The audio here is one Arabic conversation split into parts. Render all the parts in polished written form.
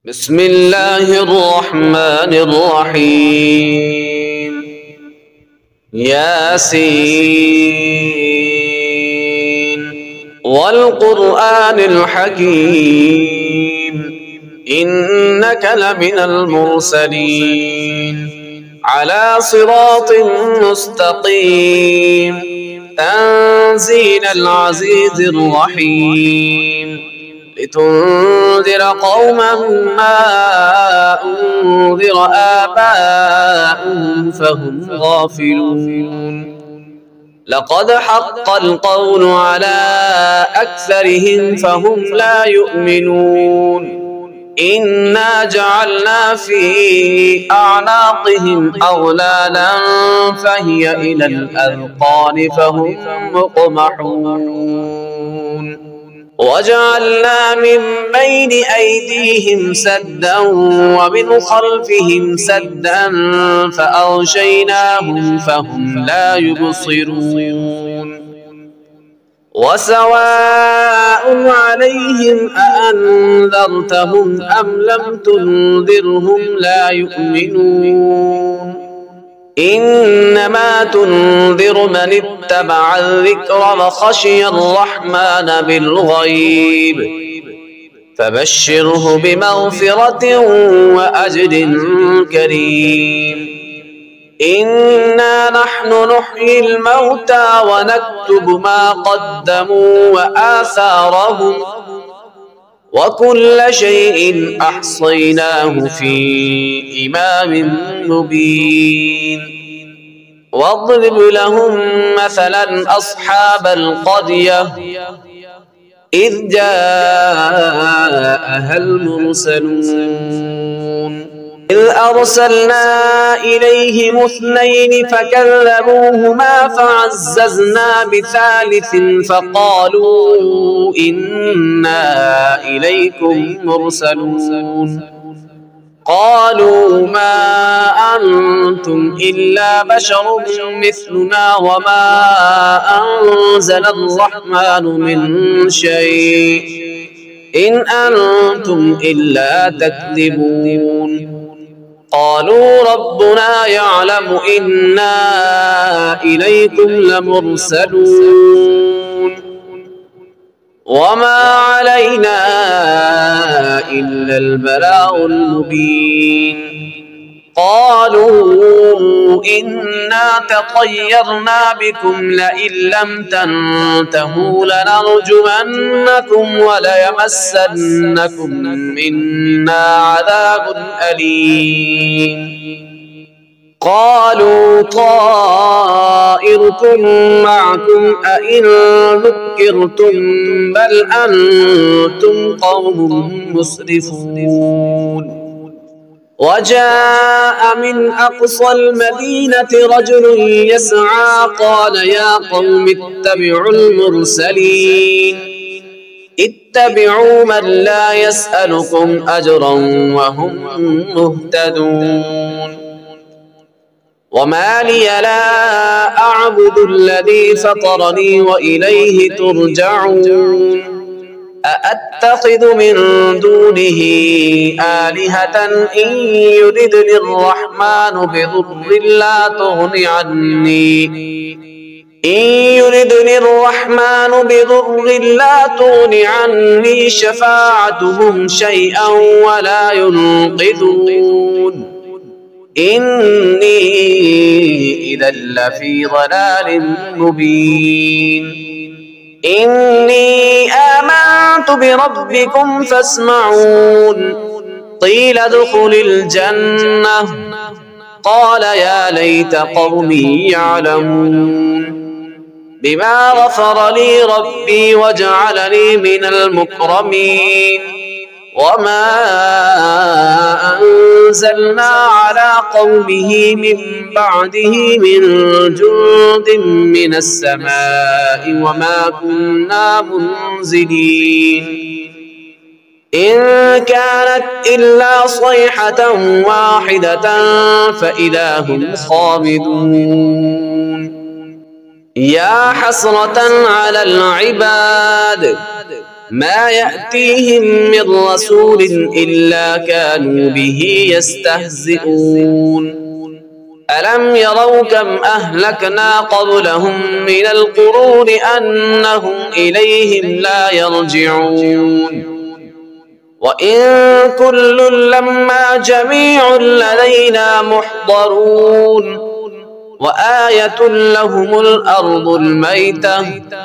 بسم الله الرحمن الرحيم ياسين والقرآن الحكيم إنك لمن المرسلين على صراط مستقيم تنزيل العزيز الرحيم لتنذر قوما ما أنذر آباؤهم فهم غافلون لقد حق القول على أكثرهم فهم لا يؤمنون إنا جعلنا في أعناقهم أغلالا فهي إلى الأذقان فهم مقمحون وجعلنا من بين أيديهم سدا ومن خلفهم سدا فأغشيناهم فهم لا يبصرون وسواء عليهم أأنذرتهم أم لم تنذرهم لا يؤمنون إنما تنذر من اتبع الذكر وخشي الرحمن بالغيب فبشره بمغفرة وأجر كريم إنا نحن نحيي الموتى ونكتب ما قدموا وآثارهم وكل شيء أحصيناه في إمام مبين واضرب لهم مثلا أصحاب القرية إذ جاءها المرسلون إذ أرسلنا إليهم اثنين فكذبوهما فعززنا بثالث فقالوا إنا إليكم مرسلون قالوا ما أنتم إلا بشر مثلنا وما أنزل الرحمن من شيء إن أنتم إلا تكذبون قالوا ربنا يعلم إنا إليكم لمرسلون وما علينا إلا البلاغ المبين قالوا إنا تطيرنا بكم لئن لم تنتهوا لنرجمنكم وليمسنكم منا عذاب أليم قالوا طائركم معكم أئن ذكرتم بل أنتم قوم مسرفون وجاء من أقصى المدينة رجل يسعى قال يا قوم اتبعوا المرسلين اتبعوا من لا يسألكم أجرا وهم مهتدون وما لي لا أعبد الذي فطرني وإليه ترجعون أأتخذ من دونه آلهة إن يردني الرحمن بضر لا تغن عني شفاعتهم شيئا ولا ينقذون إني إذا لفي ضلال مبين إني آمنت بربكم فاسمعون قيل ادخل الجنة قال يا ليت قومي يعلمون بما غفر لي ربي وجعلني من المكرمين وما أنزلنا على قومه من بعده من جند من السماء وما كنا منزلين إن كانت إلا صيحة واحدة فإذا هم خامدون يا حسرة على العباد ما يأتيهم من رسول إلا كانوا به يستهزئون ألم يروا كم أهلكنا قبلهم من القرون أنهم إليهم لا يرجعون وإن كل لما جميع لدينا محضرون وآية لهم الأرض الميتة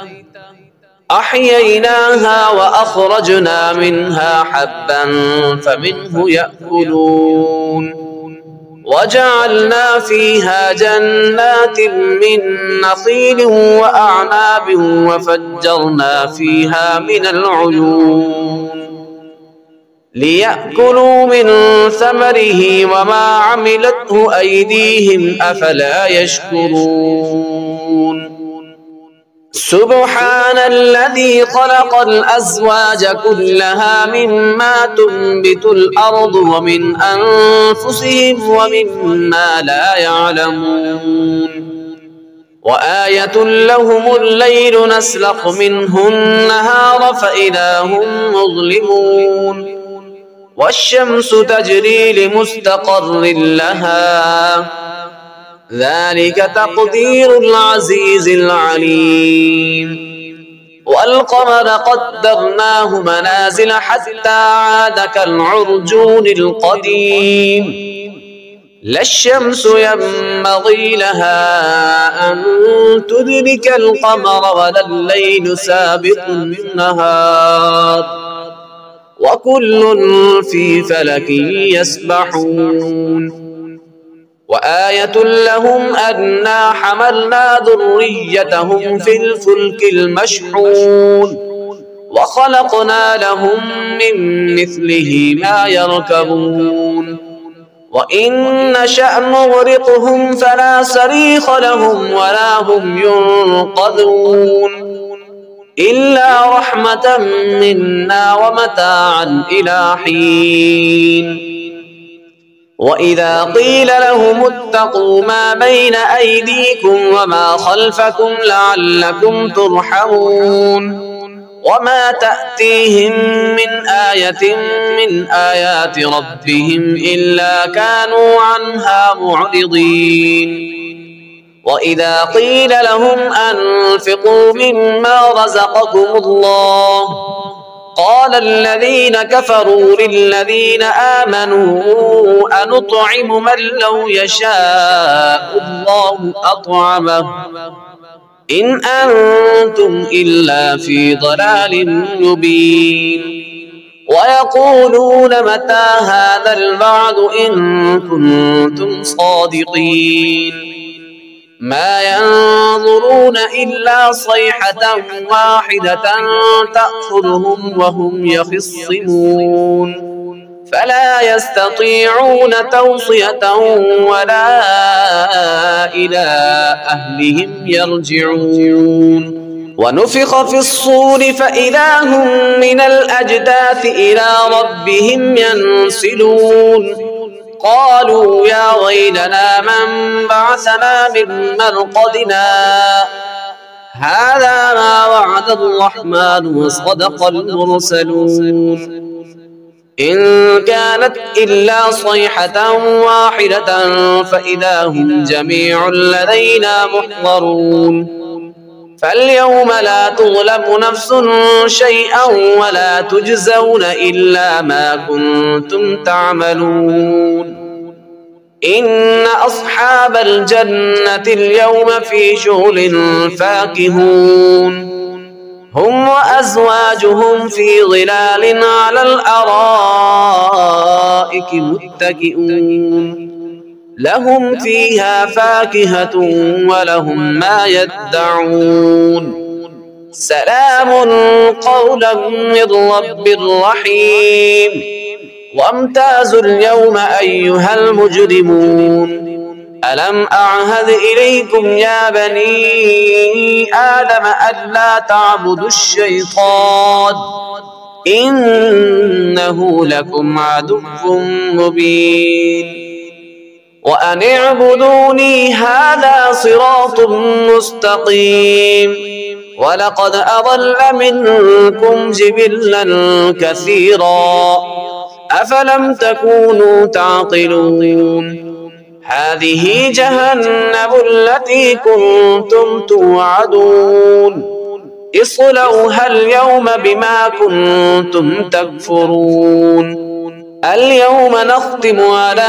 أحييناها وأخرجنا منها حبا فمنه يأكلون وجعلنا فيها جنات من نخيل وأعناب وفجرنا فيها من العيون ليأكلوا من ثمره وما عملته أيديهم أفلا يشكرون سبحان الذي خلق الأزواج كلها مما تنبت الأرض ومن أنفسهم ومما لا يعلمون وآية لهم الليل نسلخ منه النهار فإذا هم مظلمون والشمس تجري لمستقر لها ذلك تقدير العزيز العليم والقمر قدرناه منازل حتى عاد كالعرجون القديم لا الشمس ينبغي لها أن تدرك القمر ولا الليل سابق النهار وكل في فلك يسبحون وآية لهم أنا حملنا ذريتهم في الفلك المشحون وخلقنا لهم من مثله ما يركبون وإن نشأ نغرقهم فلا صريخ لهم ولا هم ينقذون إلا رحمة منا ومتاعا إلى حين وإذا قيل لهم اتقوا ما بين أيديكم وما خلفكم لعلكم ترحمون وما تأتيهم من آية من آيات ربهم إلا كانوا عنها معرضين وإذا قيل لهم أنفقوا مما رزقكم الله قال الذين كفروا للذين آمنوا أنطعم من لو يشاء الله أطعمه إن أنتم إلا في ضلال مبين ويقولون متى هذا الوعد إن كنتم صادقين ما ينظرون إلا صيحة واحدة تأخذهم وهم يخصمون فلا يستطيعون توصية ولا إلى أهلهم يرجعون ونفخ في الصور فإذا هم من الأجداث إلى ربهم ينسلون قالوا يا ويلنا من بعثنا من مرقدنا هذا ما وعد الرحمن وصدق المرسلون إن كانت إلا صيحة واحدة فإذا هم جميع لدينا محضرون فاليوم لا تظلم نفس شيئا ولا تجزون إلا ما كنتم تعملون إن أصحاب الجنة اليوم في شغل فاكهون هم وأزواجهم في ظلال على الأرائك متكئون لهم فيها فاكهة ولهم ما يدعون سلام قولا من رب رحيم وامتازوا اليوم أيها المجرمون ألم أعهد إليكم يا بني آدم ألا تعبدوا الشيطان إنه لكم عدو مبين وأن اعبدوني هذا صراط مستقيم ولقد أضل منكم جبلا كثيرا أفلم تكونوا تعقلون هذه جهنم التي كنتم توعدون اصلوها اليوم بما كنتم تكفرون اليوم نختم على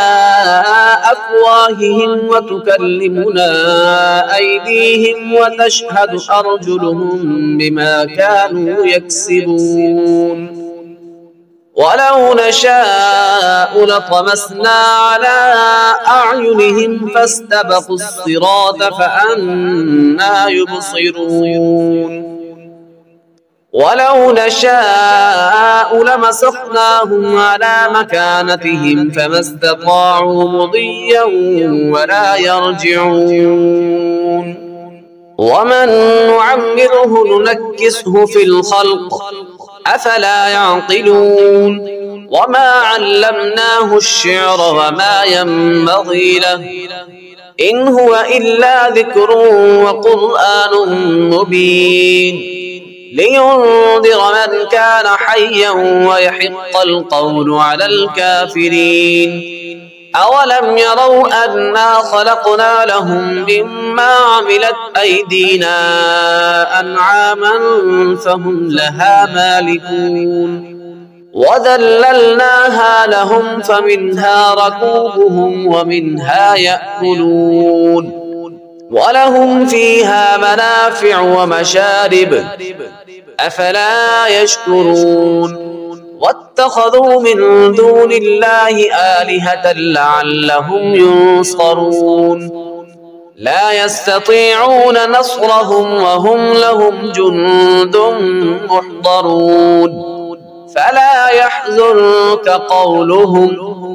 أفواههم وتكلمنا أيديهم وتشهد أرجلهم بما كانوا يكسبون ولو نشاء لطمسنا على أعينهم فاستبقوا الصراط فأنى يبصرون ولو نشاء لمسخناهم على مكانتهم فما استطاعوا مضيا ولا يرجعون ومن نعمره ننكسه في الخلق أفلا يعقلون وما علمناه الشعر وما ينبغي له إن هو إلا ذكر وقرآن مبين لينذر من كان حيا ويحق القول على الكافرين أولم يروا أنا خلقنا لهم مما عملت أيدينا أنعاما فهم لها مالكون وذللناها لهم فمنها ركوبهم ومنها يأكلون ولهم فيها منافع ومشارب أفلا يشكرون واتخذوا من دون الله آلهة لعلهم ينصرون لا يستطيعون نصرهم وهم لهم جند محضرون فلا يحزنك قولهم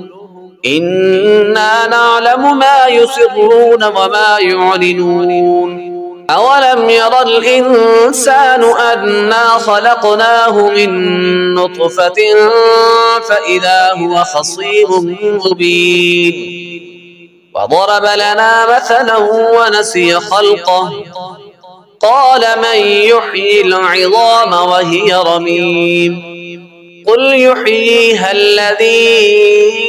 إنا نعلم ما يسرون وما يعلنون أولم ير الإنسان أنا خلقناه من نطفة فإذا هو خصيم مبين وضرب لنا مثلا ونسي خلقه قال من يحيي العظام وهي رميم قل يحييها الذي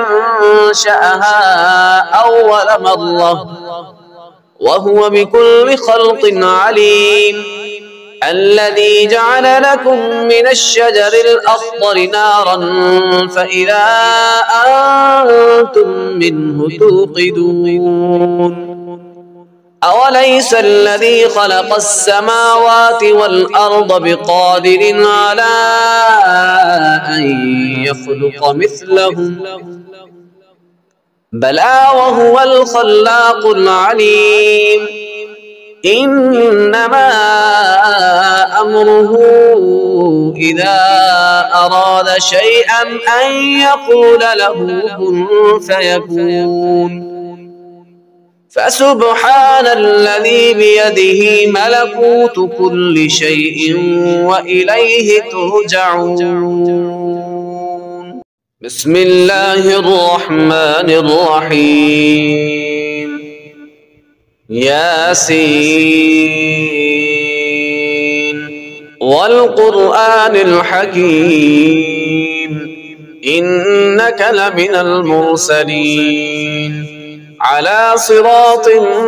أنشأها أول مرة وهو بكل خلق عليم الذي جعل لكم من الشجر الأخضر نارا فإذا أنتم منه توقدون أوليس الذي خلق السماوات والأرض بقادر على أن يخلق مثلهم بلى وهو الخلاق العليم إنما أمره إذا أراد شيئا أن يقول له كن فيكون فسبحان الذي بيده ملكوت كل شيء وإليه ترجعون بسم الله الرحمن الرحيم ياسين والقرآن الحكيم إنك لمن المرسلين على صراط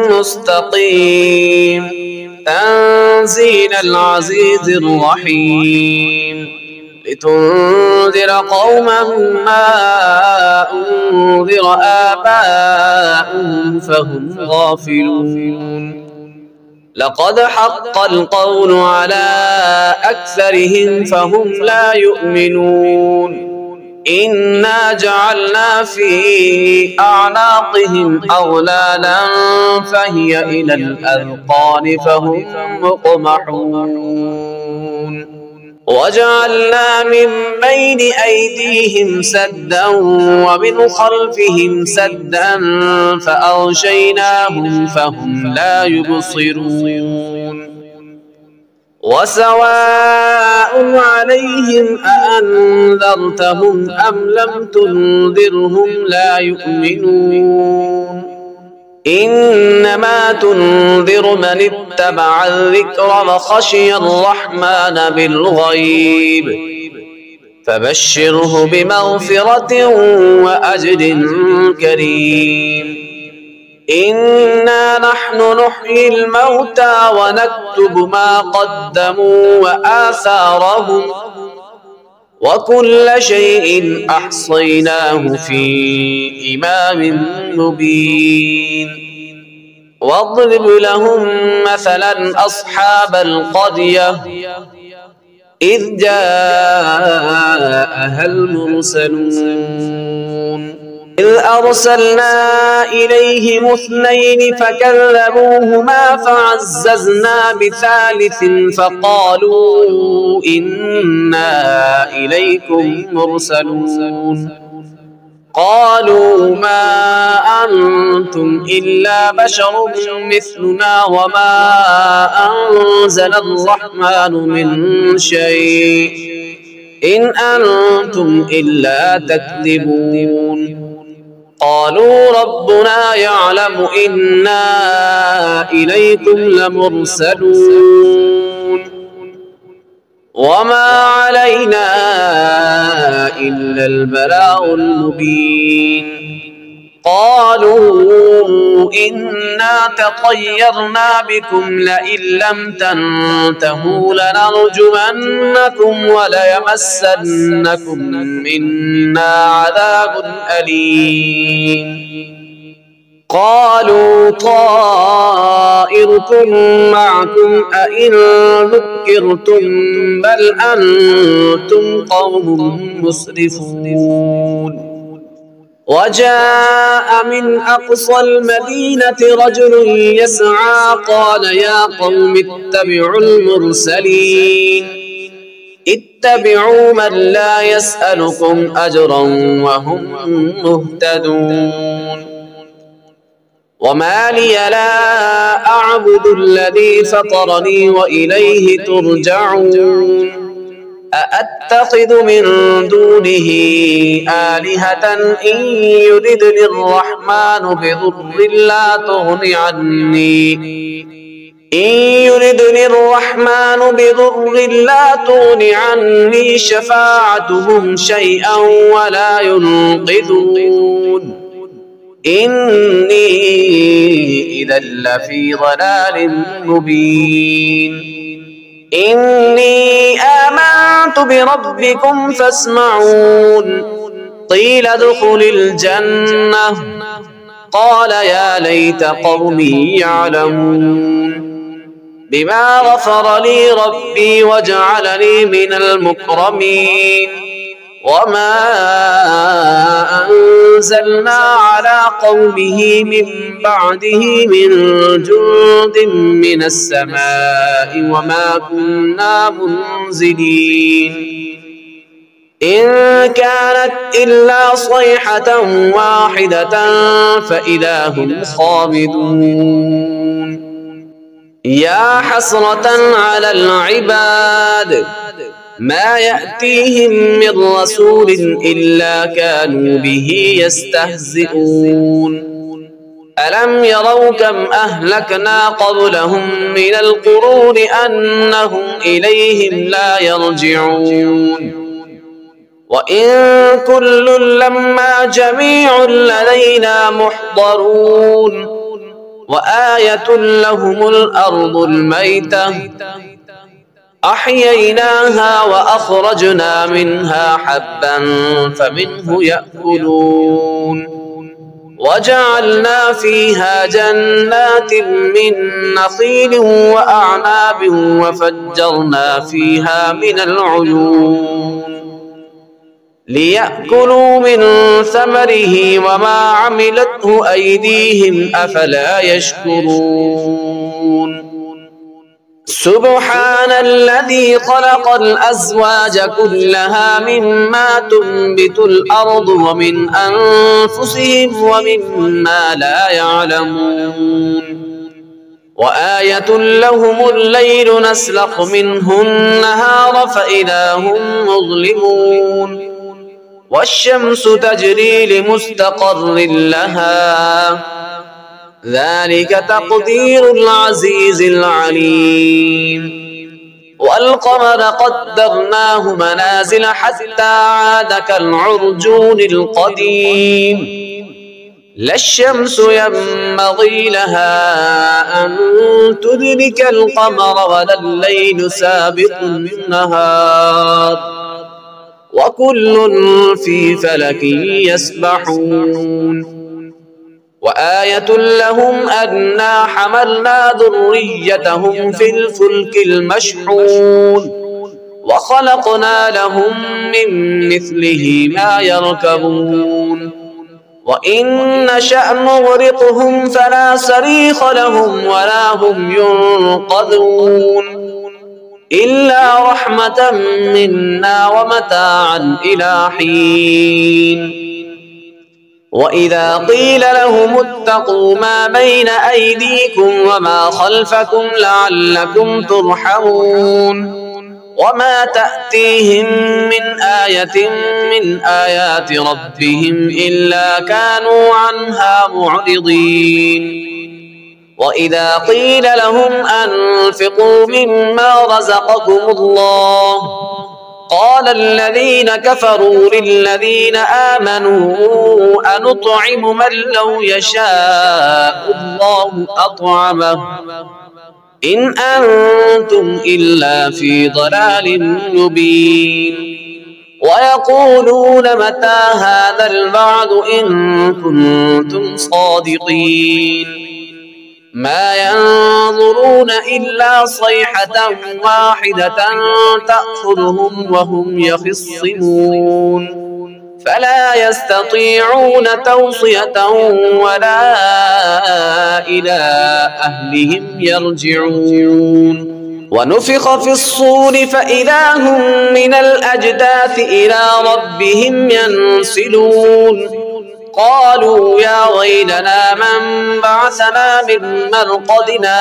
مستقيم تنزيل العزيز الرحيم لتنذر قوما ما أنذر آباؤهم فهم غافلون لقد حق القول على أكثرهم فهم لا يؤمنون إنا جعلنا في أعناقهم أغلالا فهي إلى الأذقان فهم مقمحون وجعلنا من بين أيديهم سدا ومن خلفهم سدا فأغشيناهم فهم لا يبصرون وسواء عليهم أأنذرتهم أم لم تنذرهم لا يؤمنون إنما تنذر من اتبع الذكر وخشي الرحمن بالغيب فبشره بمغفرة وأجر كريم إنا نحن نحيي الموتى ونكتب ما قدموا وآثارهم وكل شيء أحصيناه في إمام مبين واضرب لهم مثلا أصحاب القرية إذ جاءها المرسلون إذ أرسلنا إليهم 2 فكذبوهما فعززنا بثالث فقالوا إنا إليكم مرسلون قالوا ما أنتم إلا بشر مثلنا وما أنزل الرحمن من شيء إن أنتم إلا تكذبون قالوا ربنا يعلم إنا إليكم لمرسلون وما علينا إلا البلاغ المبين قالوا إنا تطيرنا بكم لئن لم تنتهوا لنرجمنكم وليمسنكم منا عذاب أليم قالوا طائركم معكم أئن ذكرتم بل أنتم قوم مسرفون وجاء من أقصى المدينة رجل يسعى قال يا قوم اتبعوا المرسلين اتبعوا من لا يسألكم أجرا وهم مهتدون وما لي لا أعبد الذي فطرني وإليه ترجعون أأتخذ من دونه آلهة إن يردني الرحمن بضر لا تغن عني شفاعتهم شيئا ولا ينقذون إني إذا لفي ضلال مبين إني آمنت بربكم فاسمعون قيل ادخل الجنة قال يا ليت قومي يعلمون بما غفر لي ربي وجعلني من المكرمين وما أنزلنا على قومه من بعده من جند من السماء وما كنا منزلين إن كانت إلا صيحة واحدة فإذا هم خامدون يا حسرة على العباد ما يأتيهم من رسول إلا كانوا به يستهزئون ألم يروا كم أهلكنا قبلهم من القرون أنهم إليهم لا يرجعون وإن كل لما جميع لدينا محضرون وآية لهم الأرض الميتة أحييناها وأخرجنا منها حبا فمنه يأكلون وجعلنا فيها جنات من نخيل وأعناب وفجرنا فيها من العيون ليأكلوا من ثمره وما عملته أيديهم أفلا يشكرون سبحان الذي خلق الأزواج كلها مما تنبت الأرض ومن أنفسهم ومما لا يعلمون وآية لهم الليل نسلخ منه النهار فإذا هم مظلمون والشمس تجري لمستقر لها ذلك تقدير العزيز العليم. والقمر قدرناه منازل حتى عاد كالعرجون القديم. لا الشمس ينبغي لها أن تدرك القمر ولا الليل سابق النهار وكل في فلك يسبحون. وآية لهم أنا حملنا ذريتهم في الفلك المشحون وخلقنا لهم من مثله ما يركبون وإن نشأ نغرقهم فلا صريخ لهم ولا هم ينقذون إلا رحمة منا ومتاعا إلى حين. وإذا قيل لهم اتقوا ما بين أيديكم وما خلفكم لعلكم ترحمون وما تأتيهم من آية من آيات ربهم إلا كانوا عنها معرضين. وإذا قيل لهم أنفقوا مما رزقكم الله قال الذين كفروا للذين آمنوا أنطعم من لو يشاء الله أطعمه إن أنتم إلا في ضلال مبين. ويقولون متى هذا الوعد إن كنتم صادقين ما ينظرون إلا صيحة واحدة تأخذهم وهم يخصمون فلا يستطيعون توصية ولا إلى أهلهم يرجعون. ونفخ في الصور فإذا هم من الأجداث إلى ربهم ينسلون قالوا يا ويلنا من بعثنا من مرقدنا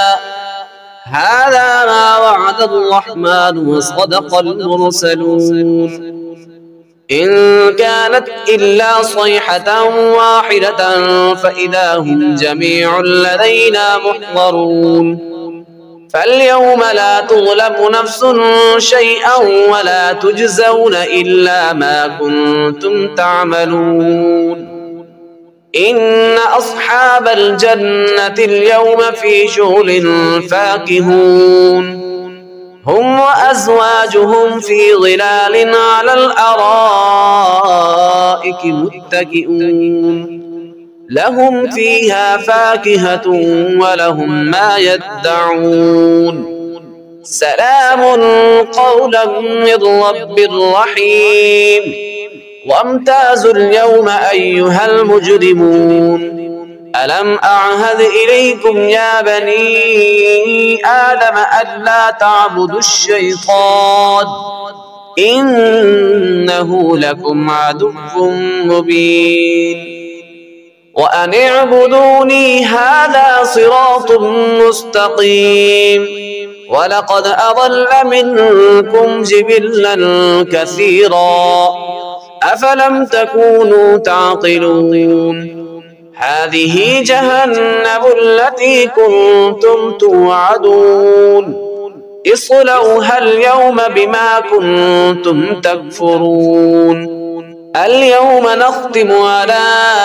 هذا ما وعد الرحمن وصدق المرسلون إن كانت إلا صيحة واحدة فإذا هم جميع لدينا محضرون فاليوم لا تظلم نفس شيئا ولا تجزون إلا ما كنتم تعملون إن أصحاب الجنة اليوم في شغل فاكهون هم وأزواجهم في ظلال على الأرائك متكئون لهم فيها فاكهة ولهم ما يدعون سلام قولا من رب رحيم. وامتازوا اليوم أيها المجرمون ألم أعهد إليكم يا بني آدم ألا تعبدوا الشيطان إنه لكم عدو مبين وأن اعبدوني هذا صراط مستقيم ولقد أضل منكم جبلا كثيرا أفلم تكونوا تعقلون هذه جهنم التي كنتم توعدون اصلوها اليوم بما كنتم تكفرون اليوم نختم على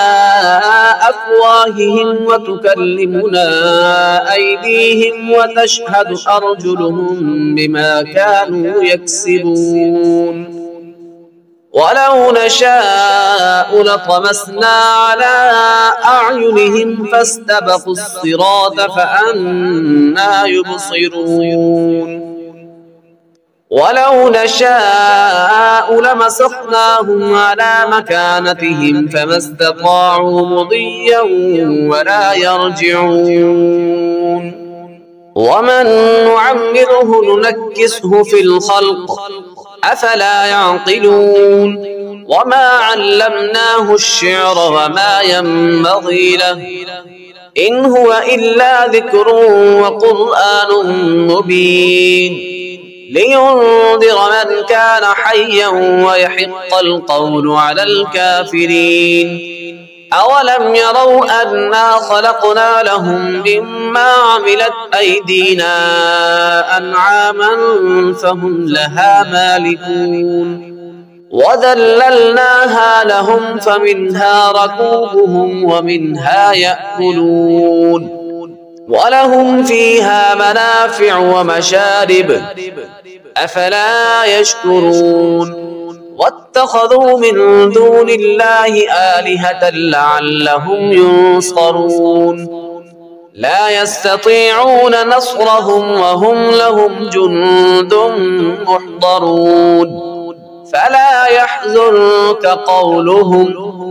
أفواههم وتكلمنا أيديهم وتشهد أرجلهم بما كانوا يكسبون ولو نشاء لطمسنا على أعينهم فاستبقوا الصراط فأنى يبصرون ولو نشاء لمسخناهم على مكانتهم فما استطاعوا مضيا ولا يرجعون ومن نعمره ننكسه في الخلق أفلا يعقلون وما علمناه الشعر وما ينبغي له إن هو إلا ذكر وقرآن مبين لينذر من كان حيا ويحق القول على الكافرين أولم يروا أنا خلقنا لهم مما عملت أيدينا أنعاما فهم لها مالكون وذللناها لهم فمنها ركوبهم ومنها يأكلون ولهم فيها منافع ومشارب أفلا يشكرون واتخذوا من دون الله آلهة لعلهم ينصرون لا يستطيعون نصرهم وهم لهم جند محضرون فلا يحزنك قولهم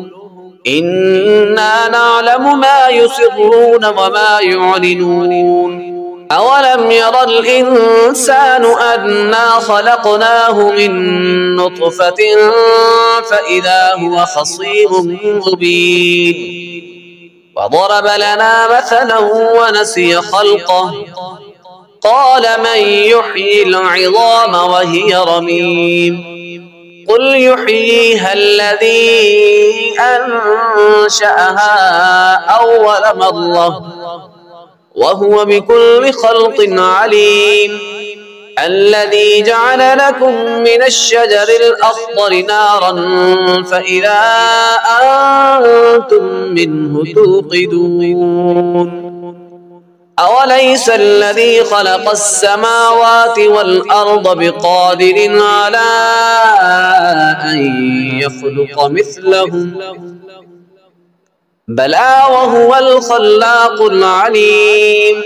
إنا نعلم ما يسرون وما يعلنون أولم ير الإنسان أنا خلقناه من نطفة فإذا هو خصيم مبين وضرب لنا مثلا ونسي خلقه قال من يحيي العظام وهي رميم قل يحييها الذي أنشأها أول مرة وهو بكل خلق عليم الذي جعل لكم من الشجر الأخضر نارا فإذا أنتم منه توقدون أوليس الذي خلق السماوات والأرض بقادر على أن يخلق مثلهم بلى وهو الخلاق العليم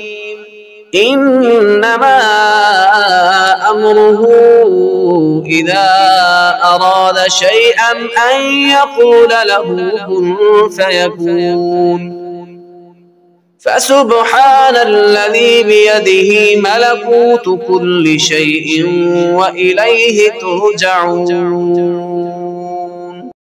إنما أمره إذا أراد شيئا أن يقول له كن فيكون فسبحان الذي بيده ملكوت كل شيء وإليه ترجعون